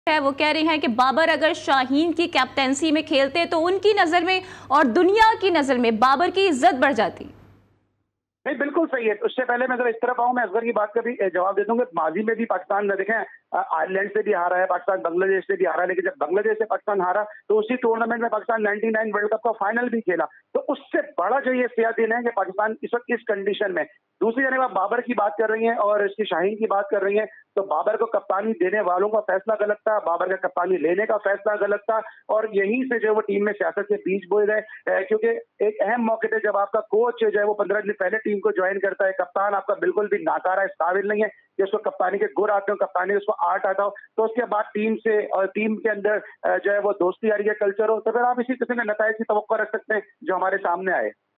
है वो कह रहे हैं कि बाबर अगर शाहीन की कैप्टेंसी में खेलते तो उनकी नजर में और दुनिया की नजर में बाबर की इज्जत बढ़ जाती। नहीं, बिल्कुल सही है। उससे पहले मैं अगर इस तरफ आऊं, मैं असगर की बात का भी जवाब दे दूंगा। माजी में भी पाकिस्तान देखें, आयरलैंड से भी हारा है पाकिस्तान, बांग्लादेश से भी हारा है, लेकिन जब बांग्लादेश से पाकिस्तान हारा तो उसी टूर्नामेंट में पाकिस्तान 99 वर्ल्ड कप का फाइनल भी खेला। तो उससे बड़ा जो ये सियासत है कि पाकिस्तान इस वक्त इस कंडीशन में। दूसरी जानब आप बाबर की बात कर रही हैं और इसकी शाहीन की बात कर रही हैं, तो बाबर को कप्तानी देने वालों का फैसला गलत था, बाबर का कप्तानी लेने का फैसला गलत था, और यहीं से जो वो टीम में सियासत के बीच बोए गए। क्योंकि एक अहम मौके पे जब आपका कोच जो है वो 15 दिन पहले टीम को ज्वाइन करता है, कप्तान आपका बिल्कुल भी नाकारा, इस काबिल नहीं है कि उसको कप्तानी के गुर आते हो, कप्तानी उसको आर्ट आता हो, तो उसके बाद टीम से और टीम के अंदर जो है वो दोस्ती यारी का कल्चर हो, तो फिर आप इसी किस्म के नतायज की तवक्को रख सकते हैं जो हमारे सामने आए।